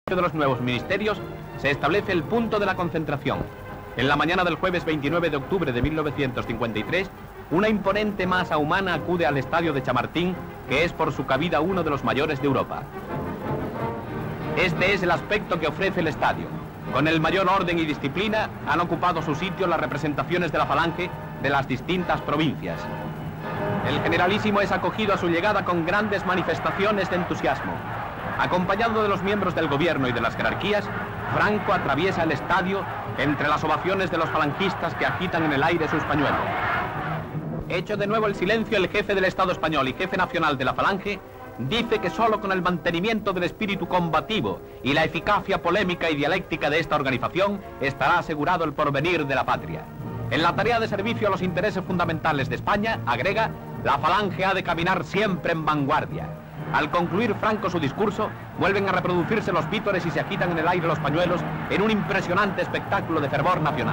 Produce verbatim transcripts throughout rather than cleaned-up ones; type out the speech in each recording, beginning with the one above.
de los nuevos ministerios se establece el punto de la concentración. En la mañana del jueves veintinueve de octubre de mil novecientos cincuenta y tres, una imponente masa humana acude al estadio de Chamartín, que es por su cabida uno de los mayores de Europa. Este es el aspecto que ofrece el estadio. Con el mayor orden y disciplina han ocupado su sitio las representaciones de la Falange de las distintas provincias. El generalísimo es acogido a su llegada con grandes manifestaciones de entusiasmo. Acompañado de los miembros del gobierno y de las jerarquías, Franco atraviesa el estadio entre las ovaciones de los falangistas que agitan en el aire sus pañuelos. Hecho de nuevo el silencio, el jefe del Estado español y jefe nacional de la Falange dice que solo con el mantenimiento del espíritu combativo y la eficacia polémica y dialéctica de esta organización estará asegurado el porvenir de la patria. En la tarea de servicio a los intereses fundamentales de España, agrega, la Falange ha de caminar siempre en vanguardia. Al concluir Franco su discurso, vuelven a reproducirse los vítores y se agitan en el aire los pañuelos en un impresionante espectáculo de fervor nacional.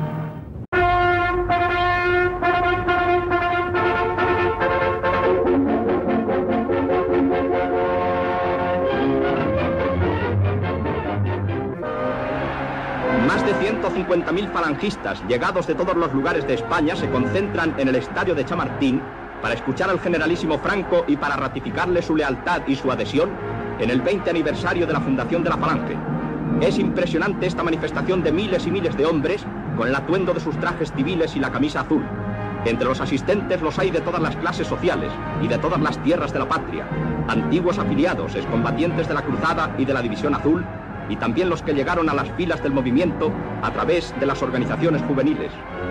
Más de ciento cincuenta mil falangistas llegados de todos los lugares de España se concentran en el estadio de Chamartín para escuchar al generalísimo Franco y para ratificarle su lealtad y su adhesión en el veinte aniversario de la fundación de la Falange. Es impresionante esta manifestación de miles y miles de hombres con el atuendo de sus trajes civiles y la camisa azul. Entre los asistentes los hay de todas las clases sociales y de todas las tierras de la patria, antiguos afiliados, excombatientes de la Cruzada y de la División Azul, y también los que llegaron a las filas del movimiento a través de las organizaciones juveniles.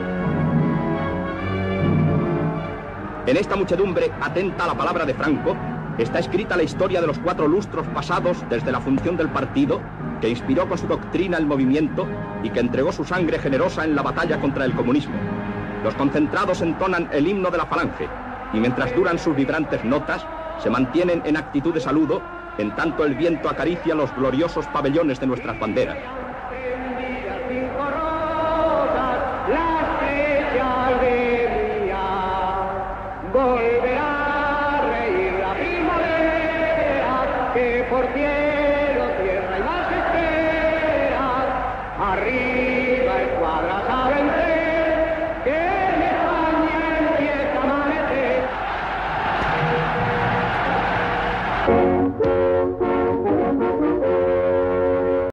En esta muchedumbre, atenta a la palabra de Franco, está escrita la historia de los cuatro lustros pasados desde la función del partido, que inspiró con su doctrina el movimiento y que entregó su sangre generosa en la batalla contra el comunismo. Los concentrados entonan el himno de la Falange, y mientras duran sus vibrantes notas, se mantienen en actitud de saludo, en tanto el viento acaricia los gloriosos pabellones de nuestras banderas.